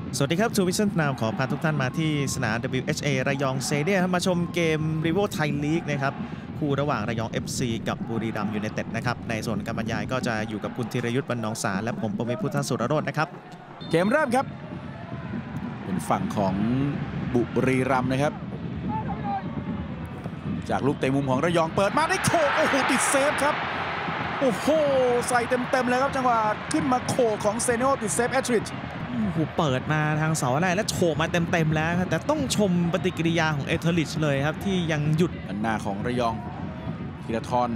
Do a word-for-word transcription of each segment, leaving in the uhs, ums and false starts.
สวัสดีครับทูวิชั่นนาวขอพาทุกท่านมาที่สนาม ดับเบิลยู เอช เอ ระยองเซเดียมมาชมเกมริโวไทยลีกนะครับคู่ระหว่างระยอง เอฟ ซี กับบุรีรัมย์ยูไนเต็ดนะครับในส่วนการบรรยายก็จะอยู่กับคุณธีรยุทธ์บรรณองสารและผมประวิตรพุทธสุรโรจน์นะครับเกมเริ่มครับเป็นฝั่งของบุรีรัมย์นะครับจากลูกเตะมุมของระยองเปิดมาได้โขกโอ้โหติดเซฟครับโอ้โหใส่เต็มๆเลยครับจังหวะขึ้นมาโขกของเซเนโอติดเซฟแอตริชโอ้โหเปิดมาทางเสาแรกและโฉบมาเต็มๆแล้วแต่ต้องชมปฏิกิริยาของเอเทอริชเลยครับที่ยังหยุดอันหน้าของระยองธีรทร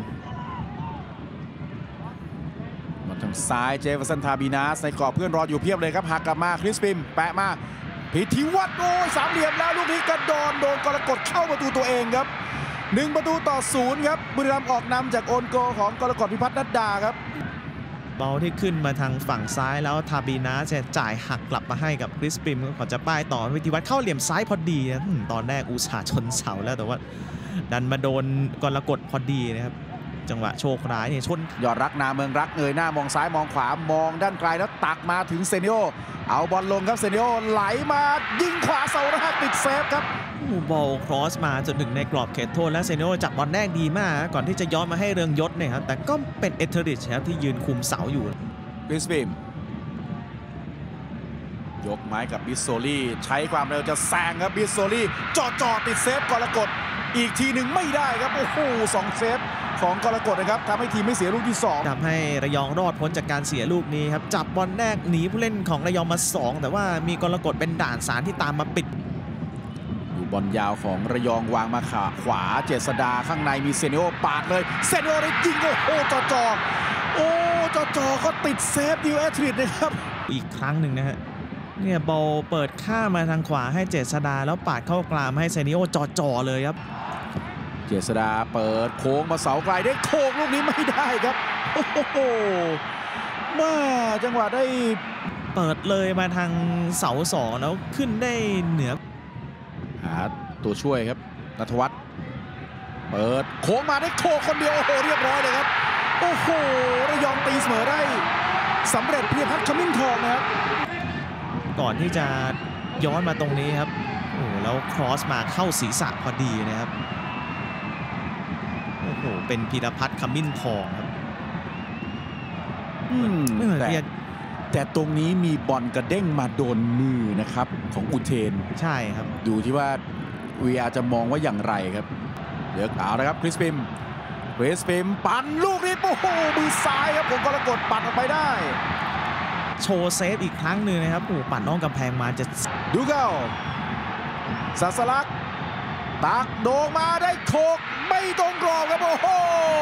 มาทางซ้ายเจฟเฟอร์สันทาบีนาสในกรอบเพื่อนรออยู่เพียบเลยครับหักกลับมาคริสปิมแปะมาพิธีวัฒน์โอ้ยสามเหลี่ยมแล้วลูกนี้กระโดนโดนกรกฎเข้าประตูตัวเองครับหนึ่งประตูต่อศูนย์ครับบุรีรัมย์ออกนำจากโอนโกของกรกฎพิพัฒน์นัดดาครับบอลที่ขึ้นมาทางฝั่งซ้ายแล้วทาบีนาจะจ่ายหักกลับมาให้กับคริสปิมก่อนจะป้ายต่อวิธีวัฒน์เข้าเหลี่ยมซ้ายพอดีนะตอนแรกอุตส่าห์ชนเสาแล้วแต่ว่าดันมาโดนกรกฎพอดีนะครับจังหวะโชคร้ายเนี่ยชนยอดรักนาเมืองรักเงยหน้ามองซ้ายมองขวามองด้านไกลแล้วตักมาถึงเซเนโอเอาบอลลงครับเซเนโอไหลมายิงขวาเสาแรกติดเซฟครับบอลครอสมาจนถึงในกรอบเขตโทษและเซเนโอจับบอลแรกดีมากก่อนที่จะย้อนมาให้เรืองยศเนี่ยครับแต่ก็เป็นเอเทอริชครับที่ยืนคุมเสาอยู่คริสปิมยกไม้กับบิสโซลี่ใช้ความเร็วจะแซงครับบิสโซลี่จอดจอดติดเซฟกรกฎอีกทีหนึ่งไม่ได้ครับโอ้โหสองเซฟของกรกฎนะครับทำให้ทีมไม่เสียลูกที่สองทำให้ระยองรอดพ้นจากการเสียลูกนี้ครับจับบอลแรกหนีผู้เล่นของระยองมาสองแต่ว่ามีกรกฎเป็นด่านสารที่ตามมาปิดอยู่บอลยาวของระยองวางมาขาขวาเจษดาข้างในมีเซเนโอปาดเลยเซเนโอได้ยิงโอ้โหจอจอโอ้จอจอก็ติดเซฟดิวแอตริดนะครับอีกครั้งหนึ่งนะฮะเนี่ยบอลเปิดข้ามาทางขวาให้เจษดาแล้วปาดเข้ากลามให้เซเนโอจอจอเลยครับเจษดาเปิดโค้งมาเสาไกลได้โค้งลูกนี้ไม่ได้ครับโอ้โหมาจังหวะได้เปิดเลยมาทางเสาสองแล้วขึ้นได้เหนือหาตัวช่วยครับณัฐวัฒน์เปิดโค้งมาได้โค้งคนเดียวโอ้โหเรียบร้อยเลยครับโอ้โหระยองตีเสมอได้สำเร็จพิพัฒน์ขมิ้นทองนะครับก่อนที่จะย้อนมาตรงนี้ครับโอ้แล้วครอสมาเข้าศีรษะพอดีนะครับโอ้โหเป็นพิรพัฒน์ขมิ้นทองครับอืมแต่แต่ตรงนี้มีบอลกระเด้งมาโดนมือนะครับของอุเทนใช่ครับดูที่ว่า วี อาร์ จะมองว่าอย่างไรครับเลือกเอาละครับคริสปิมคริสปิมปั่นลูกนี้โอ้โหมือซ้ายครับผมกรกฎปัดออกไปได้โชว์เซฟอีกครั้งหนึ่งนะครับโอ้ปัดน้องกำแพงมาจะดูเก้าสัสลักตักโด่งมาได้โขกไม่ตรงกรอบครับโอ้โห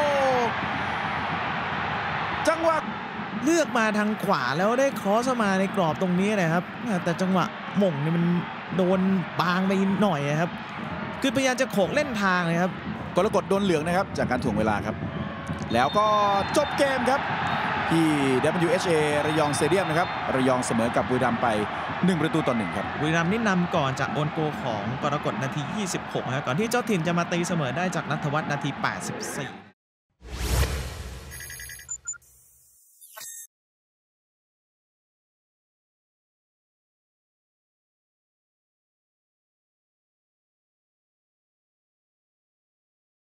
จังหวะเลือกมาทางขวาแล้วได้ครอสมาในกรอบตรงนี้นะครับแต่จังหวะหม่งนี่มันโดนบางไปหน่อยครับคือพยายามจะโขกเล่นทางเลยครับกรกฎโดนเหลืองนะครับจากการถ่วงเวลาครับแล้วก็จบเกมครับที่ ดับเบิลยู เอช เอ ระยองสเตเดียมนะครับระยองเสมอกับบุรีรัมย์ไปหนึ่งประตูต่อหนึ่งครับบุรีรัมย์นี่นำก่อนจากโอนโกของกรกฎนาทียี่สิบหกครับก่อนที่เจ้าถิ่นจะมาตีเสมอได้จากณัฐวัฒน์นาทีแปดสิบสี่